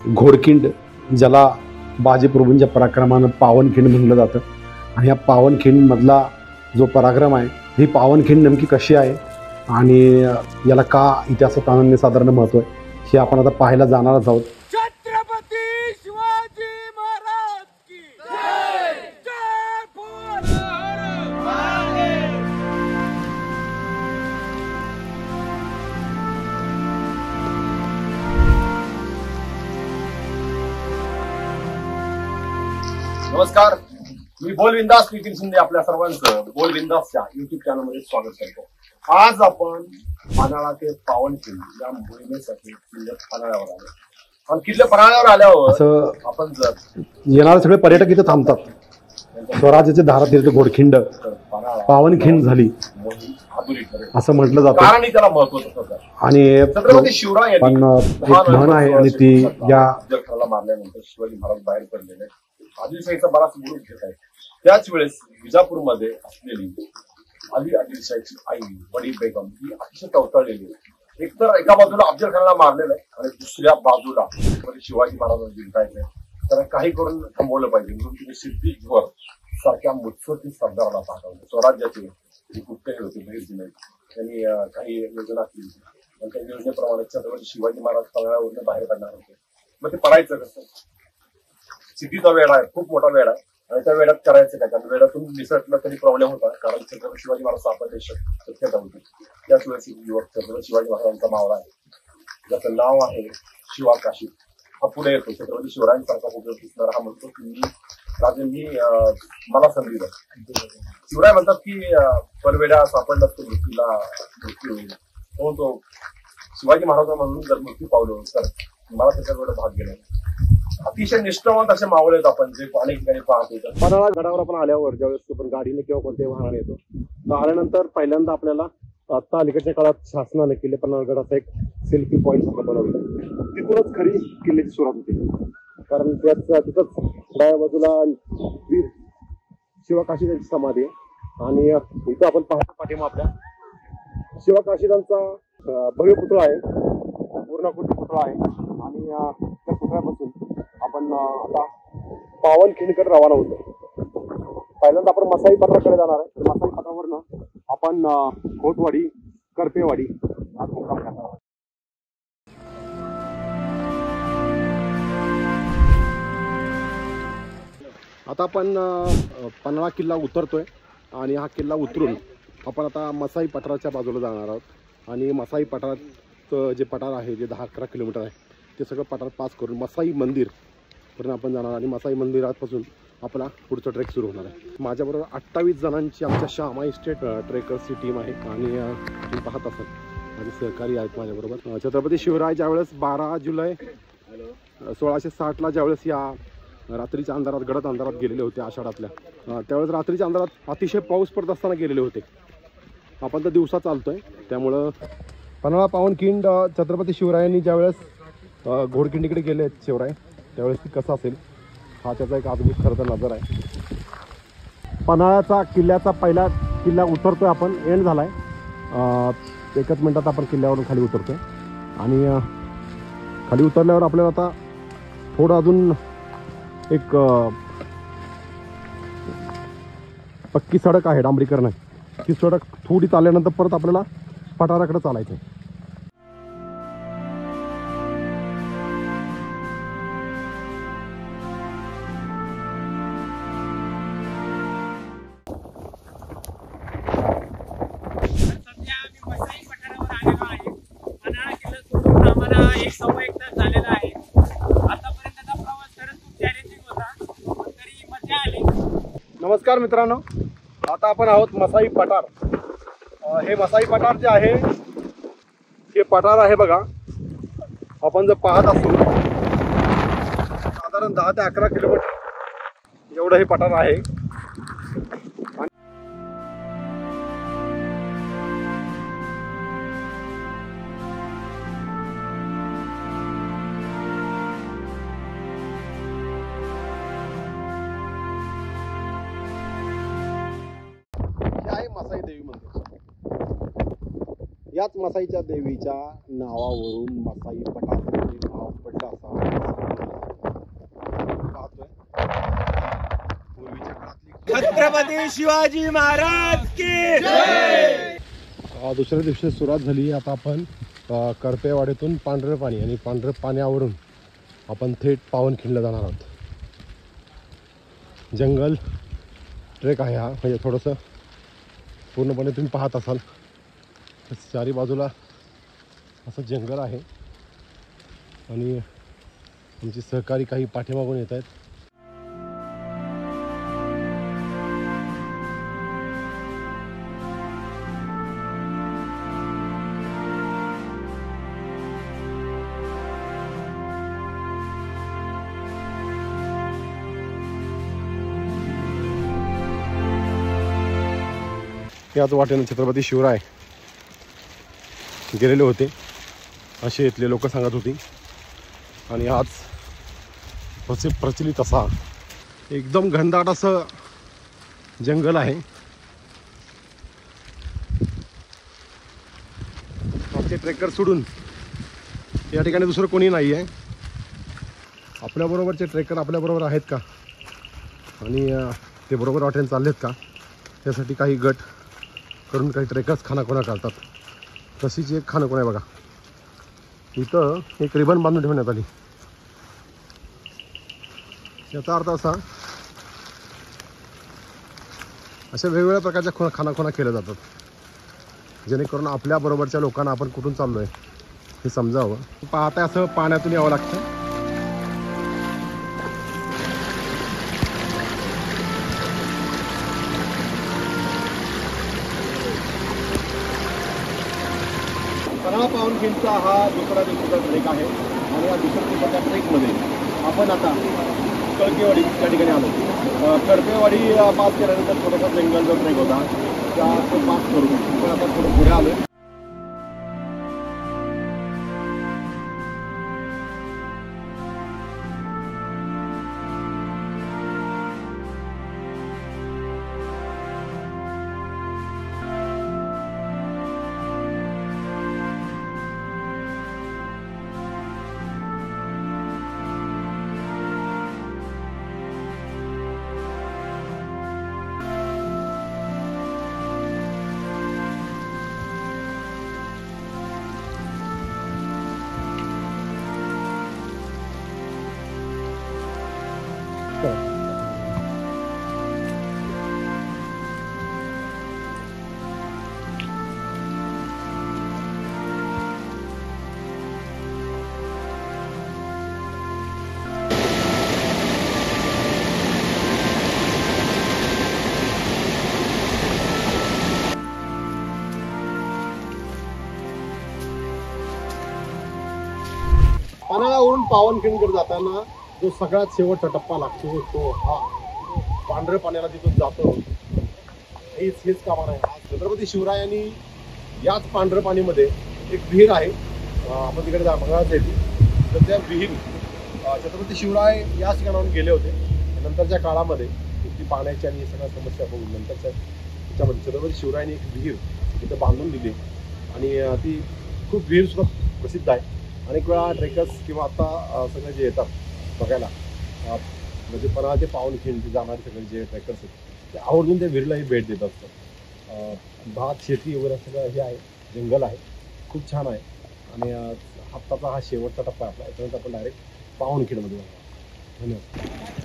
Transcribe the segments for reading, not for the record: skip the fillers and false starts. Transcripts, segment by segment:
घोडखिंड, ज्याला बाजीप्रभूंच्या पराक्रमानं पावनखिंड म्हटलं जातं. आणि या पावनखिंडमधला जो पराक्रम आहे, ही पावनखिंड नेमकी कशी आहे आणि याला का इतिहासात साधारण महत्त्व आहे, हे आपण आता पाहायला जाणारच आहोत. छत्रपती शिवाजी महाराज की जय. जय बोल. नमस्कार, मी बोल बिंदास नितीन शिंदे आपल्या सर्वांचं बोल बिंदासच्या युट्यूब चॅनलमध्ये स्वागत करतो. आज आपण पन्हाळा ते पावनखिंड या मोहिमेसाठी किल्ले पन्हाळ्यावर आलो. आणि किल्ले पन्हाळ्यावर आल्यावर असं आपण जर येणारे सगळे पर्यटक इथे थांबतात. स्वराज्याचे धारातीर्थ घोडखिंड पावनखिंड झाली मोहीम अधुरी ठरेल असं म्हटलं जातं. कारण त्याला महत्व होतं. आणि छत्रपती शिवराय पण एक म्हण आहे आणि ती या अफजलखानाला मारल्यानंतर शिवाजी महाराज बाहेर पडलेले आदिलशाहीचा बराच बुडून घेत आहे. त्याच वेळेस विजापूरमध्ये असलेली अली आदिलशाहीची आई वडी बेगम ही अतिशय टवटळलेली आहे. एकतर एका बाजूला अफजलखानाला मारलेलं आहे आणि दुसऱ्या बाजूला शिवाजी महाराजांना जिंकायचंय. तर काही करून थांबवलं पाहिजे म्हणून तुम्ही सिद्दीवर सारख्या मुत्सद्दी सरदाराला पाठवलं. स्वराज्याचे जे गुप्तहेर होते बहिर्जी नाईक त्यांनी काही योजना केली आणि त्या योजनेप्रमाणे छत्रपती शिवाजी महाराज पन्हाळ्यावरून बाहेर पडणार होते. मग ते पडायचं कसं? सिद्धीचा वेढा आहे, खूप मोठा वेढा आहे आणि त्या वेळात करायचं काय? कारण वेळातून निसटलं तरी प्रॉब्लेम होता, कारण छत्रपती शिवाजी महाराज सापडण्याची शक्यता होती. त्याच वेळेस युवक छत्रपती शिवाजी महाराजांचा मावळा आहे, ज्याचं नाव आहे शिवाकाशी. हा पुढे येतो. छत्रपती शिवरायांसारखा उपयोग दिसणारा हा म्हणतो की मी मला संधी द्या. शिवराय म्हणतात की परवेड्या सापडला तो मृत्यू होईल. तो शिवाजी महाराजांमधून जर मृत्यू पावलो तर मला त्याच्याकडे भाग गेला. अतिशय निष्ठावंत असे मावळे आहेत आपण, जे अनेक ठिकाणी पाहतो. पन्हाळा गडावर आपण आल्यावर ज्यावेळेस आपण गाडीने किंवा कोणत्याही वाहनाने येतो, तर आल्यानंतर पहिल्यांदा आपल्याला आता अलीकडच्या काळात शासनाने किल्ले पन्हाळा गडाचा एक सेल्फी पॉईंट बनवला. तिथूनच खरी किल्ल्याची सुरुवात होती. कारण तिथंच डाव्या बाजूला वीर शिवकाशीदांची समाधी आहे आणि इथं आपण पाहतो पाठीमा आपल्या शिवकाशीदांचा भव्य पुतळा आहे, पूर्णाकृती पुतळा आहे. आणि त्या पुतळ्यापासून आपण आता पावनखिंडकडे रवाना होतो. पहिल्यांदा आपण मसाई पठाराकडे जाणार आहे. मसाई पठारावरनं आपण खोतवाडी, करपेवाडी हा मुक्काम करणार आहोत. आता आपण पन्हाळा किल्ला उतरतोय आणि हा किल्ला उतरून आपण आता मसाई पठाराच्या बाजूला जाणार आहोत. आणि मसाई पठारात जे पठार आहे, जे 10-11 किलोमीटर आहे, ते सगळं पठार पास करून मसाई मंदिर पर्यंत आपण जाणार. आणि मसाई मंदिरापासून आपला पुढचा ट्रेक सुरू होणार आहे. माझ्याबरोबर 28 जणांची आमच्या श्यामा इस्टेट ट्रेकर्सची टीम आहे. आणि तुम्ही पाहत असाल माझे सहकारी आहेत माझ्याबरोबर. छत्रपती शिवराय ज्यावेळेस 12 जुलै 1660ला ज्यावेळेस या रात्रीच्या अंधारात, गडद अंधारात गेलेले होते आषाढातल्या, त्यावेळेस रात्रीच्या अंधारात अतिशय पाऊस पडत असताना गेलेले होते. आपण तर दिवसा चालतोय, त्यामुळं पन्हाळा पावनखिंड छत्रपती शिवरायांनी ज्यावेळेस घोडखिंडीकडे गेले आहेत शिवराय, त्यावेळेस ती कसं असेल हा त्याचा एक अद्भुत खरं तर नजर आहे. पन्हाळ्याचा किल्ल्याचा पहिला किल्ला उतरतोय आपण, एंड झालाय. 1 मिनिटात आपण किल्ल्यावरून खाली उतरतोय. आणि खाली उतरल्यावर आपल्याला आता थोडं अजून एक पक्की सडक आहे, डांबरीकरण आहे. ती सडक थोडी चालल्यानंतर परत आपल्याला पठाराकडे चालायचं. सध्या आम्ही मसाई पठारावर आलेलो आहे. पन्हाळा किल्ला सोडून आम्हाला 1-1.25 तास झालेला आहे. आतापर्यंतचा प्रवास खरंच खूप चॅलेंजिंग होता, पण तरी मजा आली. नमस्कार मित्रांनो, आता आपण आहोत मसाई पठार. हे मसाई पठार जे आहे, हे पठार आहे बघा. आपण जर पाहत असू साधारण 10 ते 11 किलोमीटर एवढं हे पठार आहे. मसाई देवी मंदिर. याच मसाईच्या देवीच्या नावावरून मसाई पठार नाव पडलं असावं. छत्रपती शिवाजी महाराज की दुसऱ्या दिवशी सुरुवात झाली. आता आपण करपेवाडीतून पांढरं पाणी आणि पांढरं पाण्यावरून आपण थेट पावनखिंडला जाणार आहोत. जंगल ट्रेक आहे हा, म्हणजे थोडंसं पूर्णपणे तुम्ही पाहत असाल चारी बाजूला असं जंगल आहे आणि आमचे सहकारी काही पाठीमागून येत आहेत. याच वाटेनं छत्रपती शिवराय गेलेले होते असे इथले लोक सांगत होती. आणि आज प्रचलित असा एकदम घनदाट असं जंगल आहे. आमचे ट्रेकर सोडून या ठिकाणी दुसरं कोणी नाही आहे. आपल्याबरोबरचे ट्रेकर आपल्याबरोबर आहेत का आणि ते बरोबर वाटेने चाललेत का त्यासाठी काही गट करून काही ट्रेकर्स खानाखुणा काढतात. तशीच एक खानाखुणा आहे बघा. इथं एक रिबन बांधून ठेवण्यात आली. याचा अर्थ असा अशा वेगवेगळ्या प्रकारच्या खानाखुणा केल्या जातात जेणेकरून आपल्याबरोबरच्या लोकांना आपण कुठून चाललो आहे हे समजावं. पाहता असं पाण्यातून यावं लागतं. पन्हाळा पावनखिंडचा हा दुसरा दिवसाचा ट्रेक आहे आणि या दुसऱ्या दिवसाच्या ट्रेकमध्ये आपण आता कळपेवाडी त्या ठिकाणी आलो. कळपेवाडी पास केल्यानंतर थोडासा जंगल जो ट्रेक होता त्या तो पास करून पण आता थोडं पुढे आलो. पन्हाळ्यावरून पावनखिंडकडे जाताना जो सगळ्यात शेवटचा टप्पा लागतो तो हा पांढऱ्या पाण्याला तिथून जातो. हेच कामान आहे. छत्रपती शिवरायांनी याच पांढऱ्या पाणीमध्ये एक विहीर आहे आपण तिकडे बघायला जायची. तर त्या विहीर छत्रपती शिवराय याच ठिकाणाहून गेले होते. नंतरच्या काळामध्ये ती पाण्याची आणि सगळ्या समस्या बघून नंतरच्या त्याच्यामध्ये छत्रपती शिवरायांनी एक विहीर तिथं बांधून दिली आणि ती खूप विहीर सुद्धा प्रसिद्ध आहे. अनेक वेळा ट्रेकर्स किंवा आता सगळे जे येतात बघायला म्हणजे पन्हाळा ते पावनखिंड जाणारे सगळे जे ट्रेकर्स आहेत ते आवर्जून त्या विहिरीलाही भेट देत असतात. भात शेती वगैरे सगळं हे आहे, जंगल आहे, खूप छान आहे. आणि हप्ताचा हा शेवटचा टप्पा आपला. याच्यानंतर आपण डायरेक्ट पावनखिंडमध्ये जाणार. धन्यवाद.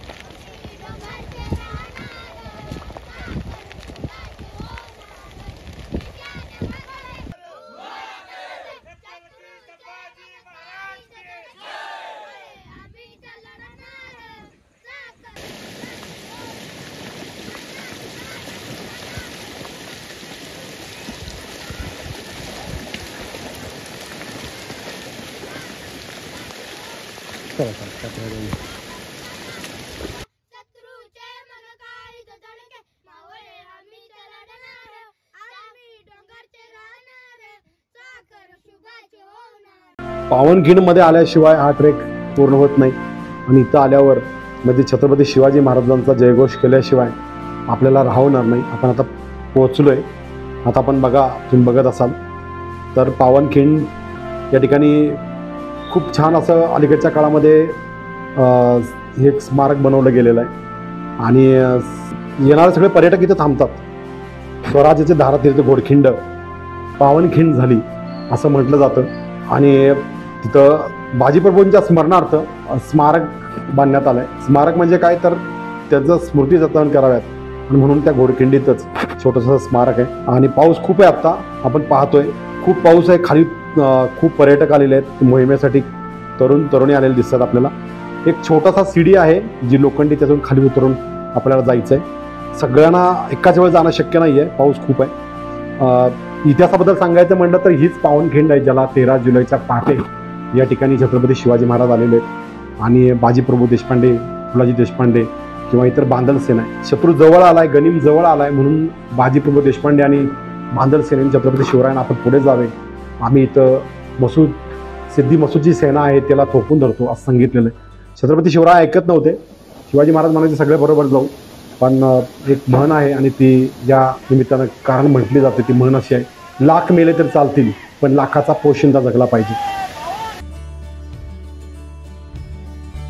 पावनखिंडमध्ये आल्याशिवाय हा ट्रेक पूर्ण होत नाही आणि इथं आल्यावर मध्ये छत्रपती शिवाजी महाराजांचा जयघोष केल्याशिवाय आपल्याला राहणार नाही. आपण आता पोहोचलोय. आता आपण तुम्ही बघत असाल तर पावनखिंड या ठिकाणी खूप छान असं अलीकडच्या काळामध्ये हे एक स्मारक बनवलं गेलेलं आहे आणि येणारे सगळे पर्यटक इथे थांबतात. स्वराज्याचे दारातीर्थ घोडखिंड पावनखिंड झाली असं म्हटलं जातं. आणि तिथं बाजीप्रभूंच्या स्मरणार्थ स्मारक बांधण्यात आलंय. स्मारक म्हणजे काय तर त्याचं स्मृती जतन कराव्यात आणि म्हणून त्या घोडखिंडीतच छोटंसं स्मारक आहे. आणि पाऊस खूप आहे, आत्ता आपण पाहतोय खूप पाऊस आहे. खाली खूप पर्यटक आलेले आहेत मोहिमेसाठी. तरुणी आलेले दिसतात आपल्याला. एक छोटासा सीडी आहे जी लोखंडी, त्यातून खाली उतरून आपल्याला जायचं आहे. सगळ्यांना एकाच वेळेस जाणं शक्य नाही आहे, पाऊस खूप आहे. इतिहासाबद्दल सांगायचं म्हटलं तर हीच पावनखिंड आहे ज्याला 13 जुलैच्या पहाटे या ठिकाणी छत्रपती शिवाजी महाराज आलेले आहेत. आणि बाजीप्रभू देशपांडे, फुलाजी देशपांडे किंवा इतर बांधल सेना आहे. शत्रू जवळ आलाय, गनिम जवळ आलाय, म्हणून बाजीप्रभू देशपांडे आणि बांधल सेनेने छत्रपती शिवरायांना आपण पुढे जावे, आम्ही इथं सिद्धी मसूदची सेना आहे त्याला थोपून धरतो असं सांगितलेलं आहे. छत्रपती शिवराय ऐकत नव्हते. शिवाजी महाराज म्हणायचे सगळे बरोबर जाऊ, पण एक म्हण आहे आणि ती या निमित्तानं कारण म्हटली जाते. ती म्हण अशी आहे, लाख मेले तर चालतील पण लाखाचा पोशिंदा जगला पाहिजे.